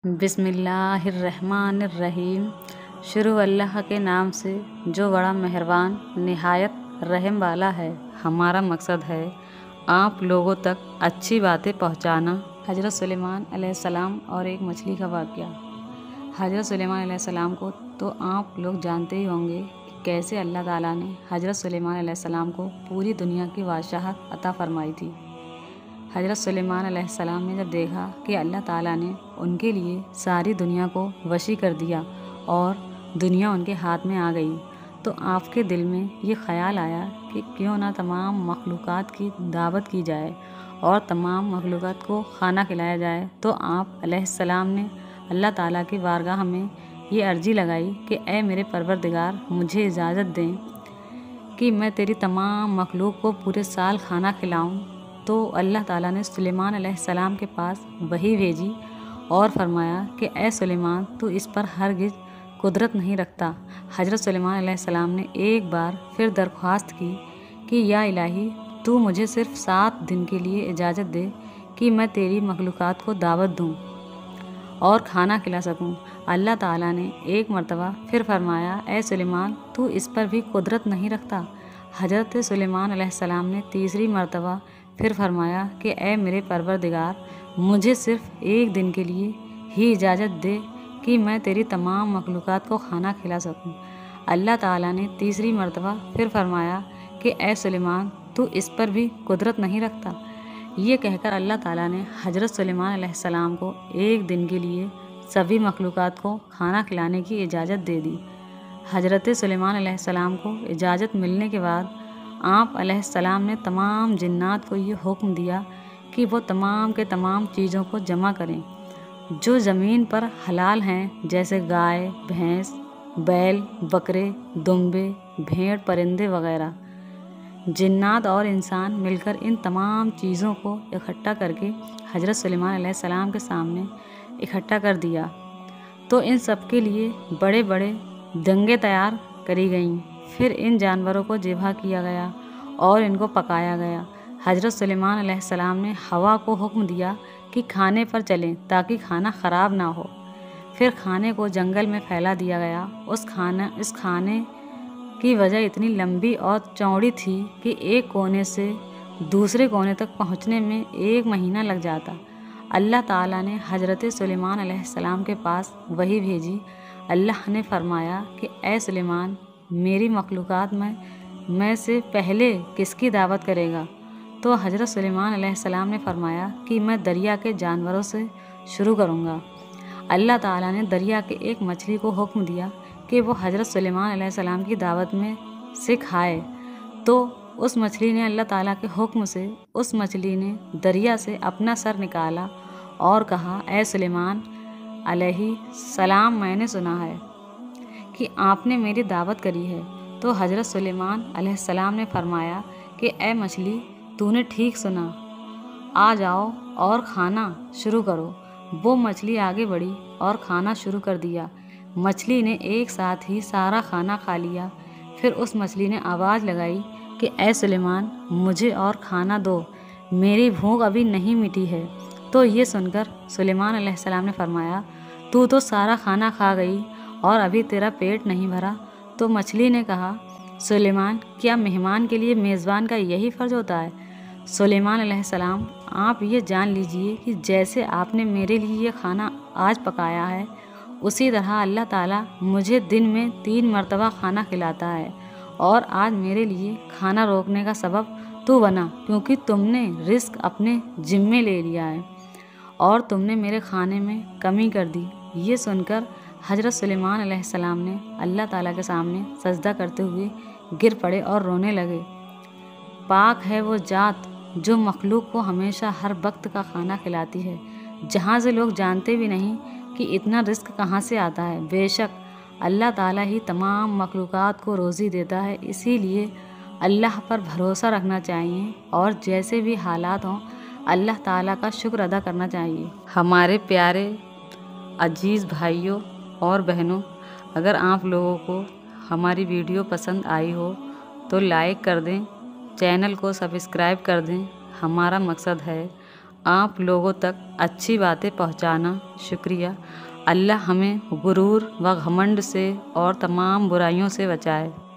बिस्मिल्लाहिर्रहमानिर्रहीम। शुरू अल्लाह के नाम से जो बड़ा मेहरबान निहायत रहम वाला है। हमारा मकसद है आप लोगों तक अच्छी बातें पहुंचाना। हज़रत सुलेमान अलैहिस्सलाम और एक मछली का वाक़या। हज़रत सुलेमान अलैहिस्सलाम को तो आप लोग जानते ही होंगे कि कैसे अल्लाह ताला ने हज़रत सुलेमान अलैहिस्सलाम को पूरी दुनिया की बादशाहत अता फरमाई थी। हज़रत सुलेमान अलैहिस्सलाम ने जब देखा कि अल्लाह ताला ने उनके लिए सारी दुनिया को वशी कर दिया और दुनिया उनके हाथ में आ गई, तो आपके दिल में ये ख़याल आया कि क्यों ना तमाम मखलूक़ात की दावत की जाए और तमाम मखलूक़ात को खाना खिलाया जाए। तो आप अलैहिस्सलाम ने अल्लाह ताला की बारगाह में ये अर्जी लगाई कि ऐ मेरे परवरदिगार, मुझे इजाज़त दें कि मैं तेरी तमाम मखलूक़ को पूरे साल खाना खिलाऊं। तो अल्लाह ताला ने सुलेमान अलैहिस्सलाम के पास वही भेजी और फरमाया कि ऐ सुलेमान, तू इस पर हरगिज़ कुदरत नहीं रखता। हज़रत सुलेमान अलैहिस्सलाम ने एक बार फिर दरख्वास्त की कि या इलाही, तू मुझे सिर्फ़ 7 दिन के लिए इजाज़त दे कि मैं तेरी मखलूक़ात को दावत दूँ और खाना खिला सकूँ। अल्लाह ताला ने एक मरतबा फिर फरमाया, ऐ सुलेमान, तू इस पर भी कुदरत नहीं रखता। हज़रत सुलेमान अलैहिस्सलाम ने तीसरी मरतबा फिर फरमाया कि ऐ मेरे परवरदिगार, मुझे सिर्फ़ 1 दिन के लिए ही इजाज़त दे कि मैं तेरी तमाम मखलूक़ात को खाना खिला सकूं। अल्लाह ताला ने तीसरी मरतबा फिर फरमाया कि ऐ सुलेमान, तू इस पर भी कुदरत नहीं रखता। ये कहकर अल्लाह ताला ने हज़रत सुलेमान अलैहिस्सलाम को 1 दिन के लिए सभी मखलूक़ात को खाना खिलाने की इजाज़त दे दी। हज़रत सुलेमान अलैहिस्सलाम को इजाज़त मिलने के बाद आप अलैहिस्सलाम ने तमाम जिन्नात को ये हुक्म दिया कि वो तमाम के तमाम चीज़ों को जमा करें जो ज़मीन पर हलाल हैं, जैसे गाय, भैंस, बैल, बकरे, दुम्बे, भेड़, परिंदे वगैरह। जिन्नात और इंसान मिलकर इन तमाम चीज़ों को इकट्ठा करके हज़रत सुलेमान अलैहिस्सलाम के सामने इकट्ठा कर दिया। तो इन सब के लिए बड़े बड़े दंगे तैयार करी गईं। फिर इन जानवरों को ज़िबह किया गया और इनको पकाया गया। हज़रत सुलेमान अलैहिस्सलाम ने हवा को हुक्म दिया कि खाने पर चलें ताकि खाना ख़राब ना हो। फिर खाने को जंगल में फैला दिया गया। इस खाने की वजह इतनी लंबी और चौड़ी थी कि एक कोने से दूसरे कोने तक पहुँचने में 1 महीना लग जाता। अल्लाह ताला ने हज़रत सुलेमान अलैहिस्सलाम के पास वही भेजी। अल्लाह ने फरमाया कि ऐ सुलेमान, मेरी मखलूक़ात में से पहले किसकी दावत करेगा? तो हज़रत सुलेमान अलैहिस्सलाम ने फरमाया कि मैं दरिया के जानवरों से शुरू करूँगा। अल्लाह ताला ने दरिया के एक मछली को हुक्म दिया कि वो हज़रत सुलेमान अलैहिस्सलाम की दावत में से खाए। तो उस मछली ने अल्लाह ताला के हुक्म से उस मछली ने दरिया से अपना सर निकाला और कहा, ऐ सुलेमान अलैहिस्सलाम, मैंने सुना है कि आपने मेरी दावत करी है। तो हज़रत सुलेमान अलैहिस्सलाम ने फरमाया कि ऐ मछली, तूने ठीक सुना, आ जाओ और खाना शुरू करो। वो मछली आगे बढ़ी और खाना शुरू कर दिया। मछली ने एक साथ ही सारा खाना खा लिया। फिर उस मछली ने आवाज़ लगाई कि ऐ सुलेमान, मुझे और खाना दो, मेरी भूख अभी नहीं मिटी है। तो ये सुनकर सुलेमान अलैहिस्सलाम ने फरमाया, तू तो सारा खाना खा गई और अभी तेरा पेट नहीं भरा। तो मछली ने कहा, सुलेमान, क्या मेहमान के लिए मेज़बान का यही फ़र्ज़ होता है? सुलेमान अलैहिस्सलाम, आप ये जान लीजिए कि जैसे आपने मेरे लिए ये खाना आज पकाया है, उसी तरह अल्लाह ताला मुझे दिन में 3 मरतबा खाना खिलाता है। और आज मेरे लिए खाना रोकने का सबब तू बना, क्योंकि तुमने रिस्क अपने ज़िम्मे ले लिया है और तुमने मेरे खाने में कमी कर दी। ये सुनकर हज़रत सुलेमान अलैहिस्सलाम ने अल्लाह ताला के सामने सजदा करते हुए गिर पड़े और रोने लगे। पाक है वो ज़ात जो मखलूक को हमेशा हर वक्त का खाना खिलाती है, जहाँ से लोग जानते भी नहीं कि इतना रिस्क कहाँ से आता है। बेशक अल्लाह ताला ही तमाम मखलूक़ात को रोज़ी देता है, इसीलिए अल्लाह पर भरोसा रखना चाहिए और जैसे भी हालात हों अल्लाह ताला का शुक्र अदा करना चाहिए। हमारे प्यारे अजीज़ भाइयों और बहनों, अगर आप लोगों को हमारी वीडियो पसंद आई हो तो लाइक कर दें, चैनल को सब्सक्राइब कर दें। हमारा मकसद है آپ لوگوں تک اچھی باتیں پہنچانا۔ شکریہ۔ اللہ ہمیں غرور و گھمنڈ سے اور تمام برائیوں سے بچائے۔